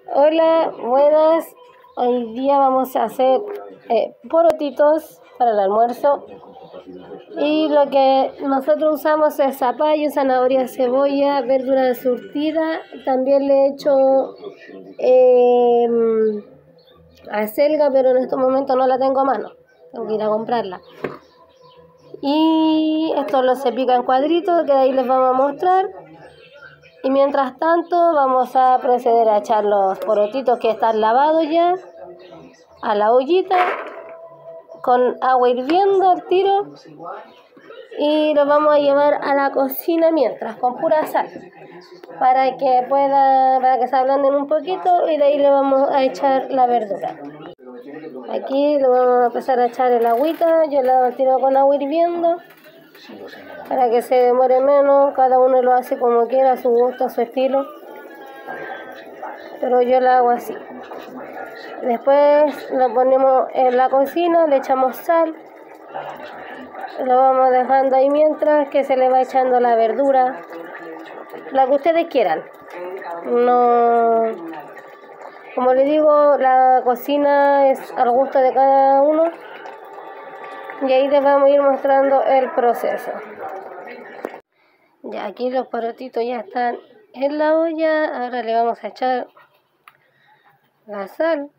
Hola, buenas. Hoy día vamos a hacer porotitos para el almuerzo. Y lo que nosotros usamos es zapallo, zanahoria, cebolla, verdura surtida. También le he hecho acelga, pero en estos momentos no la tengo a mano. Tengo que ir a comprarla. Y esto se pica en cuadritos, que de ahí les vamos a mostrar. Y mientras tanto vamos a proceder a echar los porotitos que están lavados ya a la ollita con agua hirviendo al tiro, y los vamos a llevar a la cocina mientras con pura sal para que se ablanden un poquito, y de ahí le vamos a echar la verdura. Aquí le vamos a empezar a echar el agüita, yo la tiro con agua hirviendo para que se demore menos. Cada uno lo hace como quiera, a su gusto, a su estilo, pero yo la hago así. Después lo ponemos en la cocina, le echamos sal, lo vamos dejando ahí mientras que se le va echando la verdura, la que ustedes quieran. No, como les digo, la cocina es al gusto de cada uno, y ahí les vamos a ir mostrando el proceso. Ya aquí los porotitos ya están en la olla. Ahora le vamos a echar la sal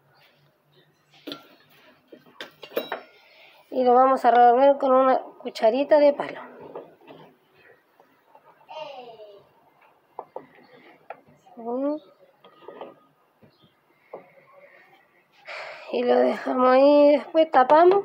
y lo vamos a revolver con una cucharita de palo. Y lo dejamos ahí, después tapamos.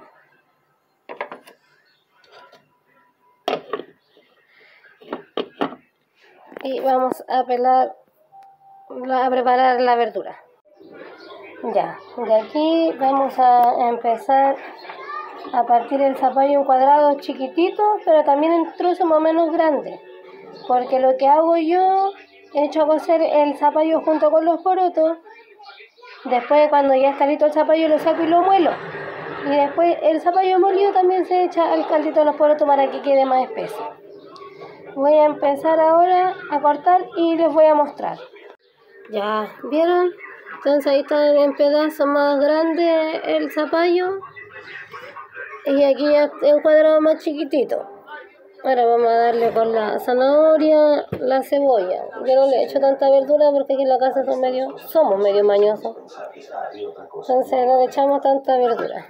Y vamos a preparar la verdura. Ya, de aquí vamos a empezar a partir el zapallo en cuadrados chiquititos, pero también en trozos más o menos grandes. Porque lo que hago yo, echo a cocer el zapallo junto con los porotos. Después, cuando ya está listo el zapallo, lo saco y lo muelo. Y después el zapallo molido también se echa al caldito de los porotos para que quede más espeso. Voy a empezar ahora a cortar y les voy a mostrar. ¿Ya vieron? Entonces ahí están en pedazos más grandes el zapallo, y aquí ya en cuadrado más chiquitito. Ahora vamos a darle con la zanahoria, la cebolla. Yo no le echo tanta verdura porque aquí en la casa somos medio mañosos. Entonces no le echamos tanta verdura.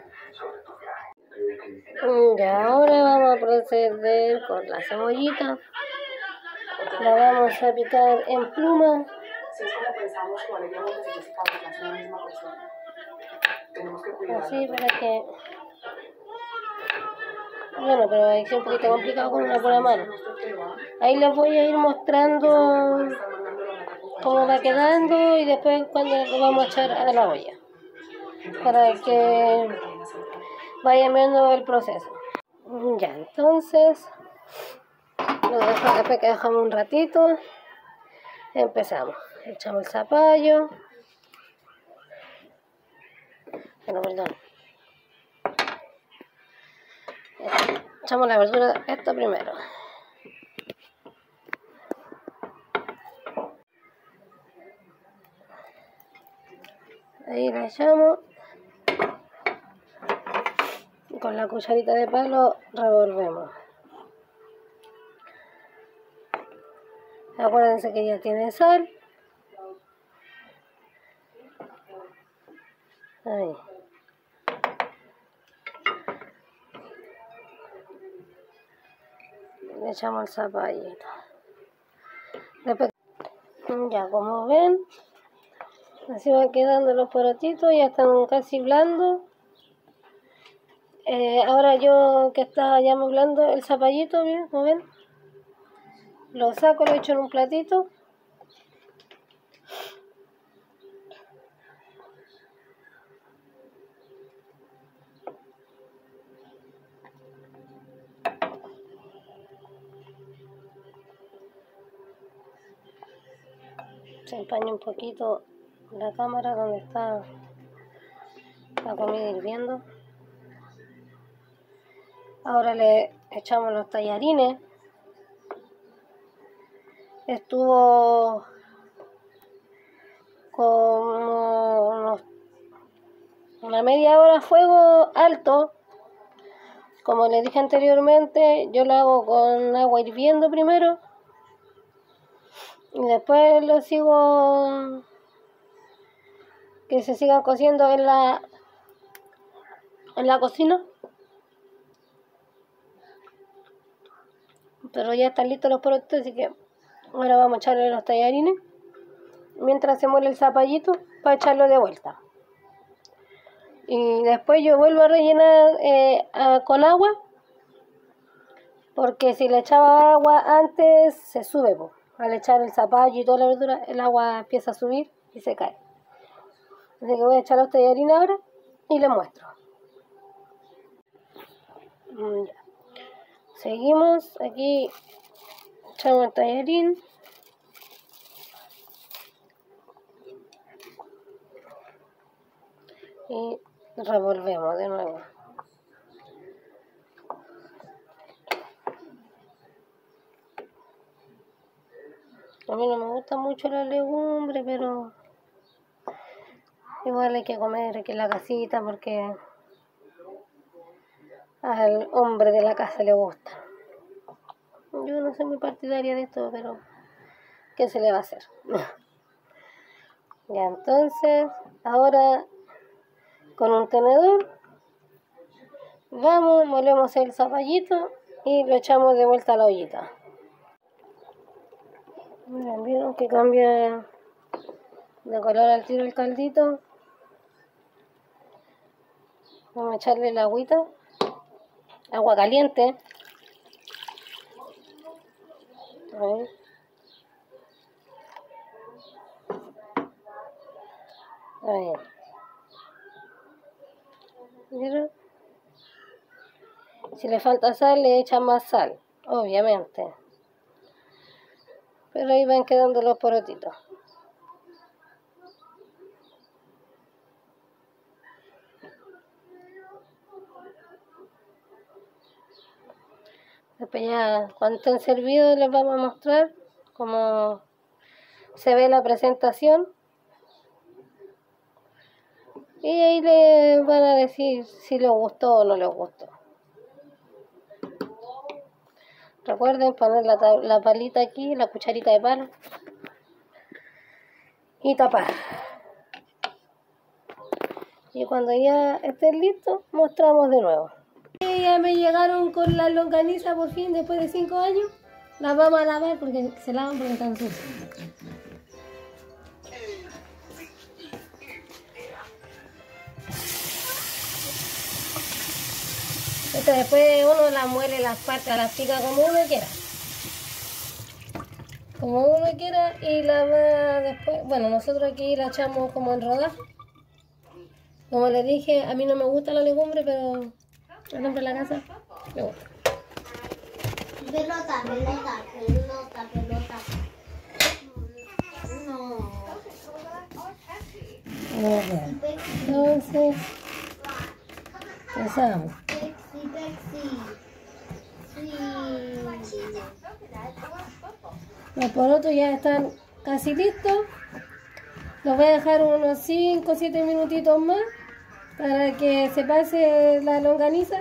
Y ahora vamos a proceder con la cebollita. La vamos a picar en pluma. Así para que... Bueno, pero es un poquito complicado con una pura mano. Ahí les voy a ir mostrando cómo va quedando y después cuando lo vamos a echar a la olla, para que vayan viendo el proceso. Ya, entonces, después que dejamos un ratito, empezamos. Echamos el zapallo. Bueno, perdón. Echamos la verdura, esto primero. Ahí la echamos. Con la cucharita de palo revolvemos. Acuérdense que ya tiene sal. Ahí. Le echamos el zapallito. Después, ya como ven, así van quedando los porotitos, ya están casi blandos. Ahora yo que está ya muy blando el zapallito, bien, como ven, lo saco, lo echo en un platito. Se empaña un poquito la cámara donde está la comida hirviendo. Ahora le echamos los tallarines. Estuvo como a media hora a fuego alto. Como les dije anteriormente, yo lo hago con agua hirviendo primero. Y después lo sigo, que se sigan cociendo en la cocina. Pero ya están listos los porotos, así que ahora vamos a echarle los tallarines. Mientras se muele el zapallito, para echarlo de vuelta. Y después yo vuelvo a rellenar con agua. Porque si le echaba agua antes, se sube, po. Al echar el zapallo y toda la verdura, el agua empieza a subir y se cae. Así que voy a echar los tallarines ahora y les muestro. Ya. Seguimos, aquí echamos el tallarín. Y revolvemos de nuevo. A mí no me gusta mucho la legumbre, pero igual hay que comer aquí en la casita porque al hombre de la casa le gusta. Yo no soy muy partidaria de esto, pero ¿qué se le va a hacer? Ya, entonces, ahora con un tenedor vamos, molemos el zapallito y lo echamos de vuelta a la ollita. Miren, ¿vieron que cambia de color al tiro el caldito? Vamos a echarle la agüita, agua caliente. Ahí. Ahí. ¿Vieron? Si le falta sal, le echan más sal, obviamente. Pero ahí van quedando los porotitos. Después ya, cuando estén servidos, les vamos a mostrar cómo se ve la presentación. Y ahí les van a decir si les gustó o no les gustó. Recuerden poner la palita aquí, la cucharita de palo. Y tapar. Y cuando ya estén listos, mostramos de nuevo. Y ya me llegaron con la longaniza por fin, después de 5 años. Las vamos a lavar porque se lavan porque están sucias. Esto después uno las muele, las partes, las pica como uno quiera. Como uno quiera y la va después. Bueno, nosotros aquí la echamos como en rodajas. Como les dije, a mí no me gusta la legumbre, pero al hombre de la casa me gusta. Pelota, pelota, pelota, pelota. No. Entonces, empezamos. Pepsi, Pepsi. Sí. Los porotos ya están casi listos. Los voy a dejar unos 5 o 7 minutitos más para que se pase la longaniza.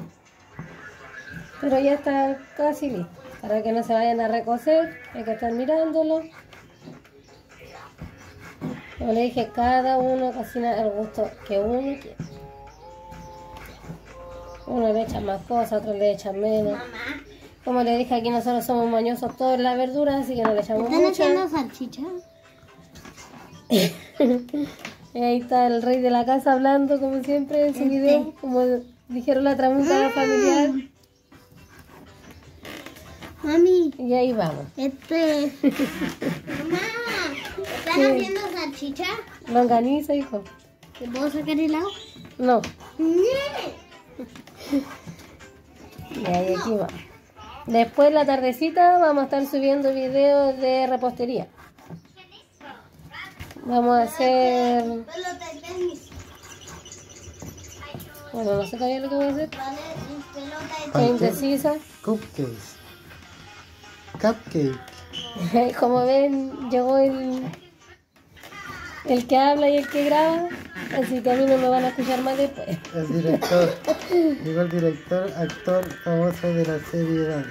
Pero ya está casi listo. Para que no se vayan a recocer, hay que estar mirándolo. Como le dije, cada uno cocina al gusto que uno quiere. Uno le echa más cosas, otros le echan menos. Mamá. Como le dije, aquí nosotros somos mañosos todos en las verduras, así que no le echamos ¿Están mucho. haciendo salchicha? Y ahí está el rey de la casa hablando, como siempre, en su video, como dijeron la tramuntana familiar. Mami, Y ahí vamos. Mamá, ¿están Sí. haciendo salchicha? Longaniza, hijo. ¿Te puedo sacar el agua? No. No. Y ahí aquí vamos. Después, la tardecita, vamos a estar subiendo videos de repostería. Vamos a hacer... Pelota de tenis. Bueno, no sé todavía lo que voy a hacer. Vale, pelota de Estoy tenis. indecisa. Cupcakes. Cupcake. Como ven, llegó el El que habla y el que graba, así que a mí no me van a escuchar más después. El director, digo el director, actor famoso de la serie Dani.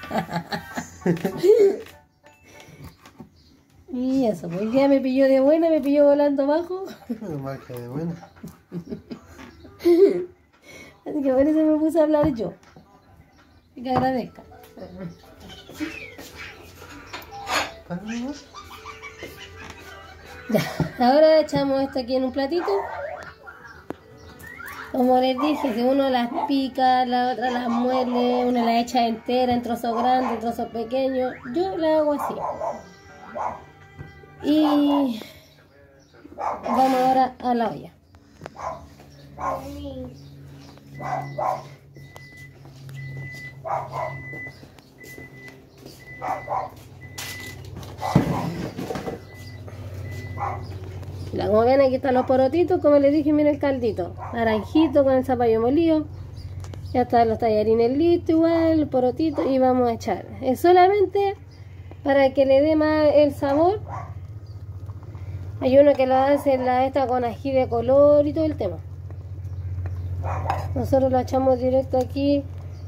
Y eso, pues ya me pilló de buena, me pilló volando abajo. Más que de buena. Así que por eso me puse a hablar yo. Y que agradezca. Ya, ahora echamos esto aquí en un platito. Como les dije, si uno las pica, la otra las muele, una la echa entera en trozos grandes, en trozos pequeños. Yo la hago así. Y vamos ahora a la olla. Ya, como ven, aquí están los porotitos, como les dije, miren el caldito. Naranjito con el zapallo molido. Ya están los tallarines listos igual, el porotito, y vamos a echar. Es solamente para que le dé más el sabor. Hay uno que la hace esta con ají de color y todo el tema. Nosotros lo echamos directo aquí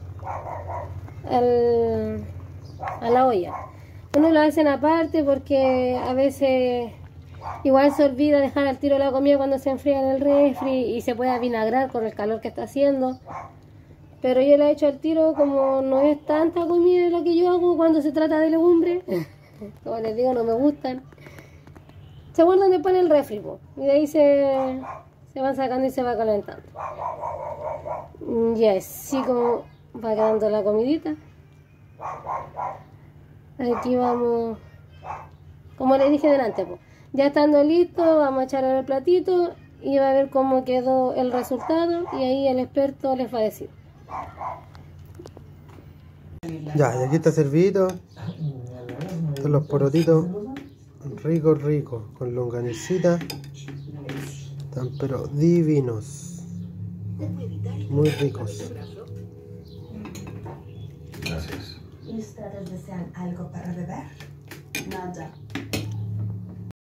a la olla. Uno lo hacen aparte porque a veces igual se olvida dejar al tiro la comida cuando se enfría en el refri y se puede avinagrar con el calor que está haciendo. Pero yo la he hecho al tiro, como no es tanta comida lo que yo hago cuando se trata de legumbres. Como les digo, no me gustan. Se guardan después en el refri, y de ahí se van sacando y se va calentando. Y así como va quedando la comidita. Aquí vamos, como les dije delante, ya estando listo, vamos a echar en el platito y va a ver cómo quedó el resultado y ahí el experto les va a decir. Ya, y aquí está servidito. Están los porotitos ricos, con longanicita. Están pero divinos. Muy ricos. Gracias. ¿Y ustedes desean algo para beber? Nada.